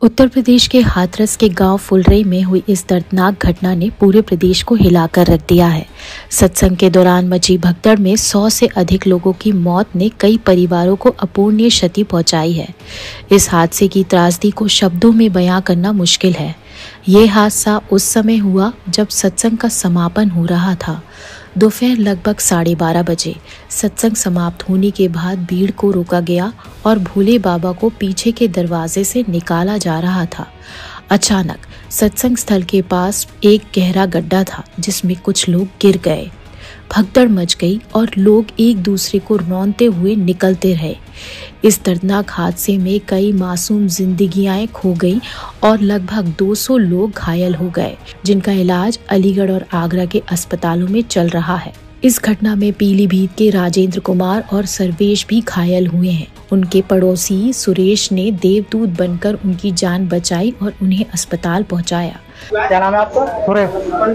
उत्तर प्रदेश के हाथरस के गांव फुलरई में हुई इस दर्दनाक घटना ने पूरे प्रदेश को हिलाकर रख दिया है। सत्संग के दौरान मची भगदड़ में 100 से अधिक लोगों की मौत ने कई परिवारों को अपूरणीय क्षति पहुंचाई है। इस हादसे की त्रासदी को शब्दों में बयां करना मुश्किल है। ये हादसा उस समय हुआ जब सत्संग का समापन हो रहा था। दोपहर लगभग 12:30 बजे सत्संग समाप्त होने के बाद भीड़ को रोका गया और भोले बाबा को पीछे के दरवाजे से निकाला जा रहा था। अचानक सत्संग स्थल के पास एक गहरा गड्ढा था जिसमें कुछ लोग गिर गए। भगदड़ मच गई और लोग एक दूसरे को रौंदते हुए निकलते रहे। इस दर्दनाक हादसे में कई मासूम जिंदगियां खो गईं और लगभग 200 लोग घायल हो गए, जिनका इलाज अलीगढ़ और आगरा के अस्पतालों में चल रहा है। इस घटना में पीलीभीत के राजेंद्र कुमार और सर्वेश भी घायल हुए हैं। उनके पड़ोसी सुरेश ने देवदूत बनकर उनकी जान बचाई और उन्हें अस्पताल पहुंचाया। क्या नाम है आपका? सुरेश।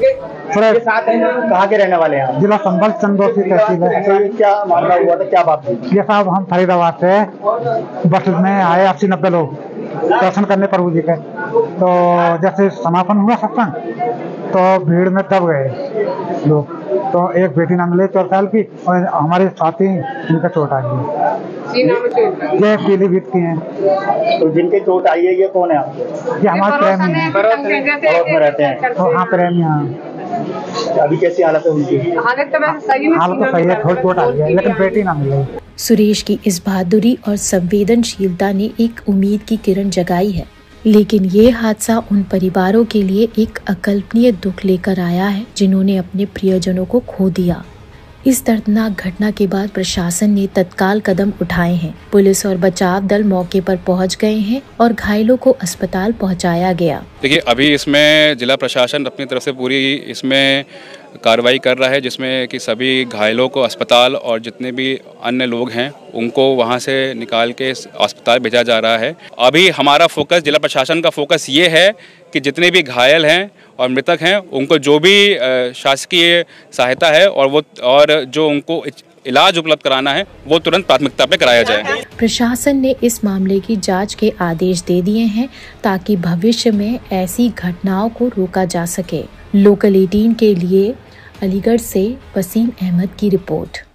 कहाँ के रहने वाले हैं? जिला संभल चंदौसी तहसील है। क्या मामला हुआ था, क्या बात थी? ये साहब हम फरीदाबाद से बस में आए 80-90 लोग दर्शन करने प्रभु जी के। तो जैसे समापन हुआ सत्संग तो भीड़ में दब गए लोग। तो एक बेटी ना मिले 4 साल की और हमारे साथी इनका चोट आई है। ये पीलीभीत की हैं। तो जिनके चोट आई है ये कौन है आपके? ये हमारे प्रेमी हैं। पड़ोस में रहते हैं। तो हाँ प्रेमी हैं। अभी कैसी हालत है उनकी? हालत तो सही है, थोड़ी चोट आई है लेकिन बेटी ना मिले। सुरेश की इस बहादुरी और संवेदनशीलता ने एक उम्मीद की किरण जगाई है, लेकिन ये हादसा उन परिवारों के लिए एक अकल्पनीय दुख लेकर आया है जिन्होंने अपने प्रियजनों को खो दिया। इस दर्दनाक घटना के बाद प्रशासन ने तत्काल कदम उठाए हैं। पुलिस और बचाव दल मौके पर पहुंच गए हैं और घायलों को अस्पताल पहुंचाया गया। देखिए, अभी इसमें जिला प्रशासन अपनी तरफ से पूरी इसमें कार्रवाई कर रहा है, जिसमें कि सभी घायलों को अस्पताल और जितने भी अन्य लोग हैं उनको वहां से निकाल के अस्पताल भेजा जा रहा है। अभी हमारा फोकस, जिला प्रशासन का फोकस ये है कि जितने भी घायल हैं और मृतक हैं उनको जो भी शासकीय सहायता है और जो उनको इलाज उपलब्ध कराना है वो तुरंत प्राथमिकता पे कराया जाए। प्रशासन ने इस मामले की जांच के आदेश दे दिए हैं ताकि भविष्य में ऐसी घटनाओं को रोका जा सके। लोकल 18 के लिए अलीगढ़ से वसीम अहमद की रिपोर्ट।